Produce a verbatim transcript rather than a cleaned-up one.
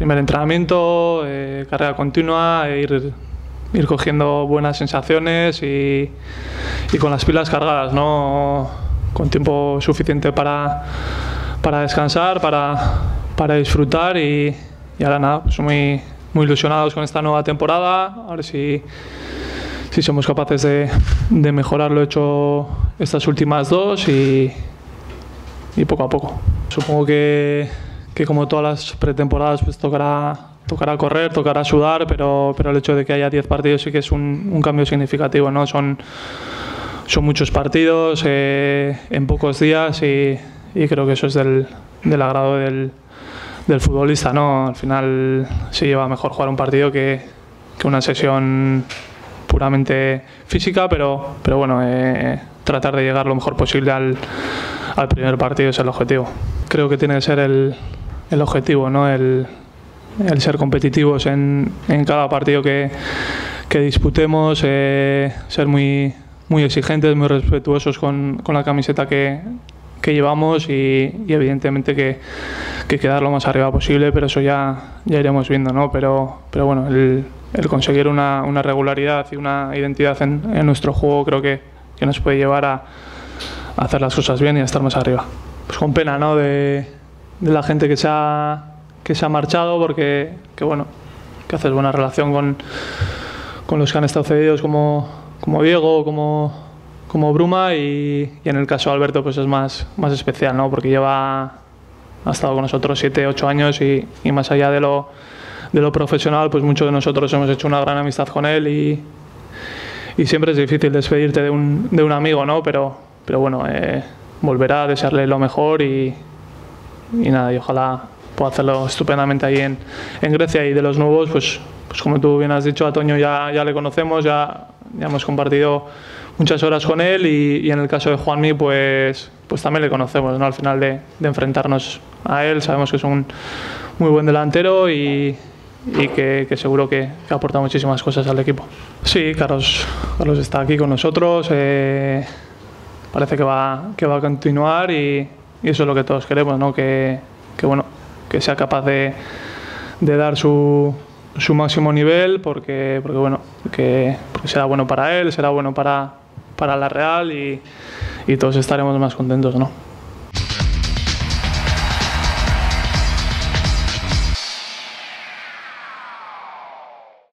primer entrenamiento, eh, carrera continua, e ir, ir cogiendo buenas sensaciones y, y con las pilas cargadas, ¿no? Con tiempo suficiente para, para descansar, para, para disfrutar y, y ahora nada, pues muy, muy ilusionados con esta nueva temporada, a ver si, si somos capaces de, de mejorar lo hecho estas últimas dos y, y poco a poco. Supongo que, que como todas las pretemporadas pues tocará, tocará correr, tocará sudar, pero, pero el hecho de que haya diez partidos sí que es un, un cambio significativo, ¿no? Son, son muchos partidos eh, en pocos días y, y creo que eso es del, del agrado del, del futbolista, ¿no? Al final se lleva mejor jugar un partido que, que una sesión puramente física, pero, pero bueno, eh, tratar de llegar lo mejor posible al, al primer partido es el objetivo. Creo que tiene que ser el, el objetivo, ¿no? El, el ser competitivos en, en cada partido que, que disputemos, eh, ser muy, muy exigentes, muy respetuosos con, con la camiseta que, que llevamos y, y evidentemente que, que quedar lo más arriba posible, pero eso ya, ya iremos viendo, ¿no? Pero, pero bueno, el, el conseguir una, una regularidad y una identidad en, en nuestro juego creo que, que nos puede llevar a, a hacer las cosas bien y a estar más arriba. Pues con pena, ¿no? De, de la gente que se ha, que se ha marchado, porque que bueno, que haces buena relación con, con los que han estado cedidos como, como Diego, como, como Bruma y, y en el caso de Alberto pues es más, más especial, ¿no? Porque lleva, ha estado con nosotros siete, ocho años y, y más allá de lo, de lo profesional, pues muchos de nosotros hemos hecho una gran amistad con él y, y siempre es difícil despedirte de un, de un amigo, ¿no? Pero, pero bueno, eh, volverá a desearle lo mejor y, y nada, y ojalá pueda hacerlo estupendamente ahí en, en Grecia. Y de los nuevos, pues, pues como tú bien has dicho, a Toño ya, ya le conocemos, ya, ya hemos compartido muchas horas con él y, y en el caso de Juanmi, pues, pues también le conocemos, ¿no? Al final de, de enfrentarnos a él, sabemos que es un muy buen delantero y, y que, que seguro que, que aporta muchísimas cosas al equipo. Sí, Carlos, Carlos está aquí con nosotros. Eh, Parece que va, que va a continuar y, y eso es lo que todos queremos, ¿no? Que, que, bueno, que sea capaz de, de dar su, su máximo nivel porque, porque, bueno, que, porque será bueno para él, será bueno para, para la Real y, y todos estaremos más contentos, ¿no?